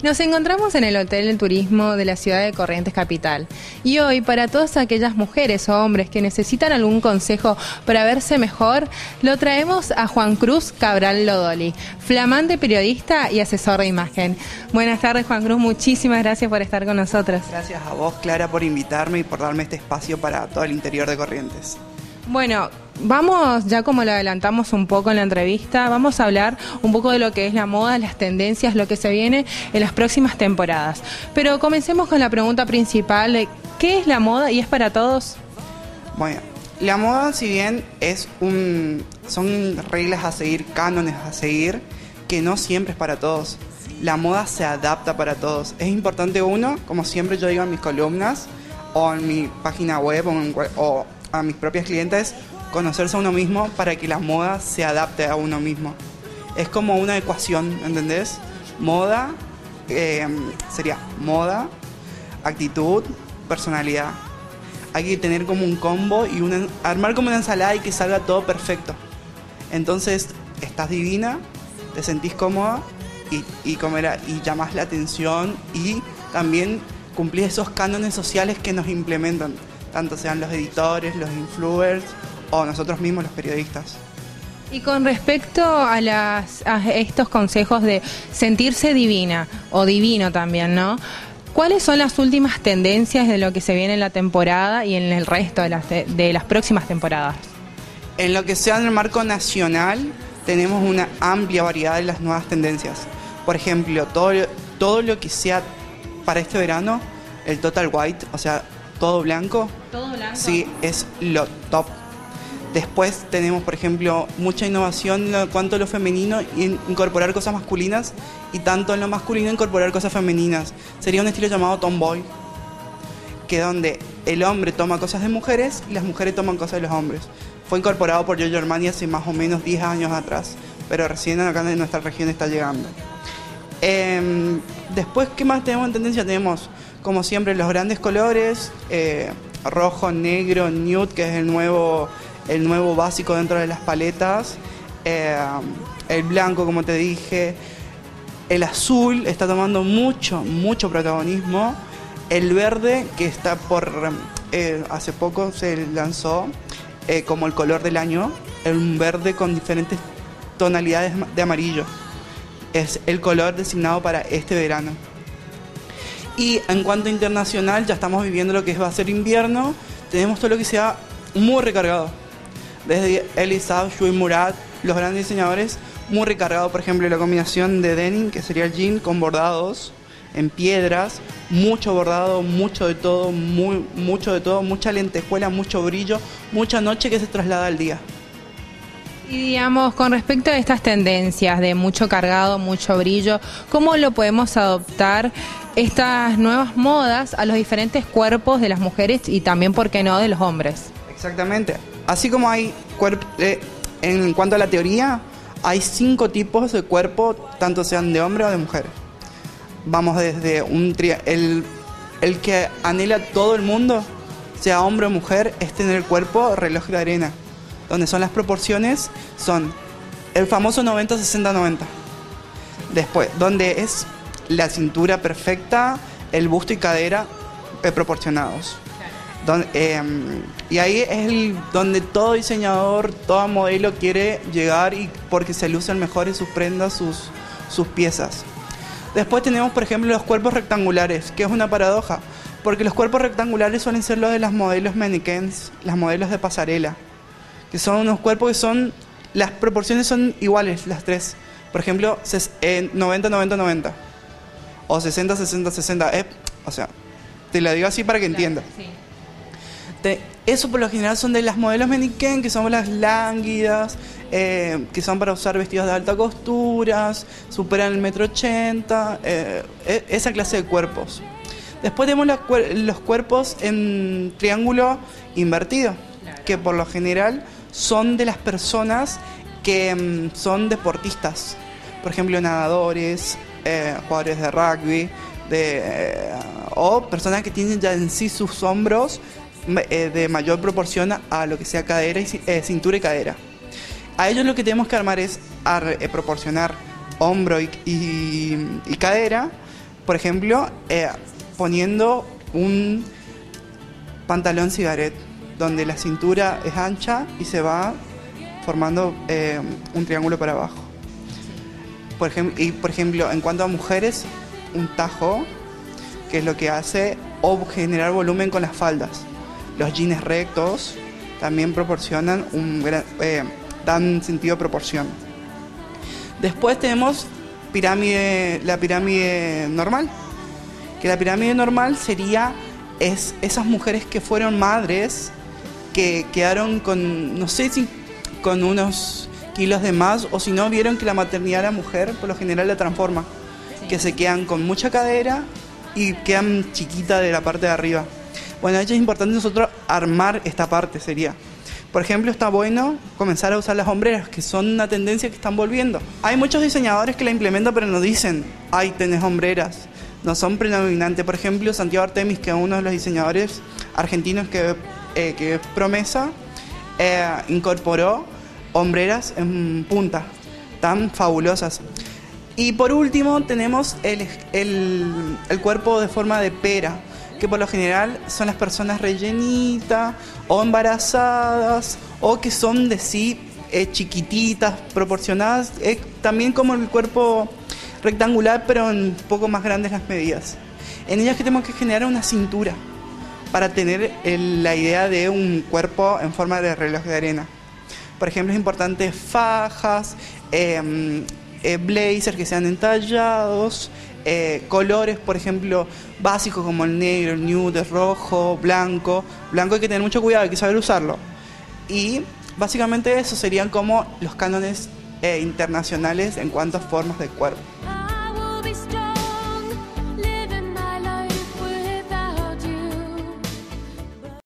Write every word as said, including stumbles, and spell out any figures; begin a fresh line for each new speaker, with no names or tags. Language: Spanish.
Nos encontramos en el Hotel del Turismo de la ciudad de Corrientes Capital y hoy para todas aquellas mujeres o hombres que necesitan algún consejo para verse mejor, lo traemos a Juan Cruz Cabral Lodoli, flamante periodista y asesor de imagen. Buenas tardes, Juan Cruz, muchísimas gracias por estar con nosotros.
Gracias a vos, Clara, por invitarme y por darme este espacio para todo el interior de Corrientes.
Bueno, vamos, ya como lo adelantamos un poco en la entrevista, vamos a hablar un poco de lo que es la moda, las tendencias, lo que se viene en las próximas temporadas. Pero comencemos con la pregunta principal de ¿qué es la moda y es para todos?
Bueno, la moda, si bien es un, son reglas a seguir, cánones a seguir, que no siempre es para todos. La moda se adapta para todos. Es importante uno, como siempre yo digo en mis columnas, o en mi página web, o, en, o a mis propias clientes, conocerse a uno mismo para que la moda se adapte a uno mismo. Es como una ecuación, ¿entendés? Moda eh, sería moda, actitud, personalidad. Hay que tener como un combo y una, armar como una ensalada y que salga todo perfecto. Entonces, estás divina, te sentís cómoda y, y, comer, y llamás la atención y también cumplís esos cánones sociales que nos implementan, tanto sean los editores, los influencers o nosotros mismos los periodistas.
Y con respecto a, las, a estos consejos de sentirse divina o divino también, ¿no? ¿Cuáles son las últimas tendencias de lo que se viene en la temporada y en el resto de las, de las próximas temporadas?
En lo que sea en el marco nacional, tenemos una amplia variedad de las nuevas tendencias. Por ejemplo, todo, todo lo que sea para este verano, el total white, o sea, todo blanco.
¿Todo blanco?
Sí, es lo top. Después tenemos, por ejemplo, mucha innovación en cuanto a lo femenino y incorporar cosas masculinas, y tanto en lo masculino incorporar cosas femeninas. Sería un estilo llamado tomboy, que donde el hombre toma cosas de mujeres y las mujeres toman cosas de los hombres. Fue incorporado por Giorgio Armani hace más o menos diez años atrás, pero recién acá en nuestra región está llegando. Eh, después, ¿qué más tenemos en tendencia? Tenemos, como siempre, los grandes colores, eh, rojo, negro, nude, que es el nuevo... el nuevo básico dentro de las paletas, eh, el blanco, como te dije, el azul está tomando mucho, mucho protagonismo, el verde, que está por, eh, hace poco se lanzó eh, como el color del año, un verde con diferentes tonalidades de amarillo, es el color designado para este verano. Y en cuanto a internacional, ya estamos viviendo lo que va a ser invierno, tenemos todo lo que sea muy recargado. Desde Elie Saab, Joy Murad, los grandes diseñadores, muy recargado, por ejemplo, la combinación de denim, que sería el jean, con bordados en piedras, mucho bordado, mucho de todo, muy, mucho de todo, mucha lentejuela, mucho brillo, mucha noche que se traslada al día.
Y digamos, con respecto a estas tendencias de mucho cargado, mucho brillo, ¿cómo lo podemos adoptar estas nuevas modas a los diferentes cuerpos de las mujeres y también, por qué no, de los hombres?
Exactamente. Así como hay cuerpo, eh, en cuanto a la teoría, hay cinco tipos de cuerpo, tanto sean de hombre o de mujer. Vamos desde un tri el, el que anhela todo el mundo, sea hombre o mujer, es tener el cuerpo reloj de arena, donde son las proporciones, son el famoso noventa sesenta noventa. Después, donde es la cintura perfecta, el busto y cadera eh, proporcionados. Donde, eh, y ahí es el, donde todo diseñador, todo modelo quiere llegar, y porque se lucen mejor en sus prendas, sus, sus piezas. Después tenemos, por ejemplo, los cuerpos rectangulares, que es una paradoja, porque los cuerpos rectangulares suelen ser los de las modelos mannequins, las modelos de pasarela, que son unos cuerpos que son, las proporciones son iguales, las tres. Por ejemplo, noventa noventa noventa o sesenta sesenta sesenta, eh, o sea, te lo digo así para que entiendas. Sí. Eso por lo general son de las modelos mannequin, que son las lánguidas, eh, que son para usar vestidos de alta costura, superan el metro ochenta, eh, esa clase de cuerpos. Después tenemos la, los cuerpos en triángulo invertido, que por lo general son de las personas que um, son deportistas, por ejemplo nadadores, eh, jugadores de rugby, de, eh, o personas que tienen ya en sí sus hombros de mayor proporción a lo que sea cadera y eh, cintura y cadera. A ellos lo que tenemos que armar es a, eh, proporcionar hombro y, y, y cadera Por ejemplo, eh, poniendo un pantalón cigarette, donde la cintura es ancha y se va formando eh, un triángulo para abajo. Por ejemplo, y por ejemplo, en cuanto a mujeres, un tajo, que es lo que hace, o generar volumen con las faldas. Los jeans rectos también proporcionan un gran, eh, dan sentido de proporción. Después tenemos pirámide, la pirámide normal, que la pirámide normal sería es esas mujeres que fueron madres, que quedaron con, no sé si con unos kilos de más, o si no, vieron que la maternidad de la mujer por lo general la transforma, sí. Que se quedan con mucha cadera y quedan chiquita de la parte de arriba. Bueno, de hecho es importante nosotros armar esta parte, sería. Por ejemplo, está bueno comenzar a usar las hombreras, que son una tendencia que están volviendo. Hay muchos diseñadores que la implementan, pero no dicen, ay, tenés hombreras. No son predominantes. Por ejemplo, Santiago Artemis, que es uno de los diseñadores argentinos que, eh, que es promesa, eh, incorporó hombreras en punta, tan fabulosas. Y por último tenemos el, el, el cuerpo de forma de pera, que por lo general son las personas rellenitas o embarazadas o que son de sí eh, chiquititas, proporcionadas, eh, también como el cuerpo rectangular, pero un poco más grandes las medidas. En ellas que tenemos que generar una cintura para tener el, la idea de un cuerpo en forma de reloj de arena. Por ejemplo, es importante fajas, eh, eh, blazers que sean entallados, eh, colores, por ejemplo, básicos como el negro, el nude, el rojo, blanco. Blanco hay que tener mucho cuidado, hay que saber usarlo. Y básicamente eso serían como los cánones eh, internacionales en cuanto a formas de cuerpo.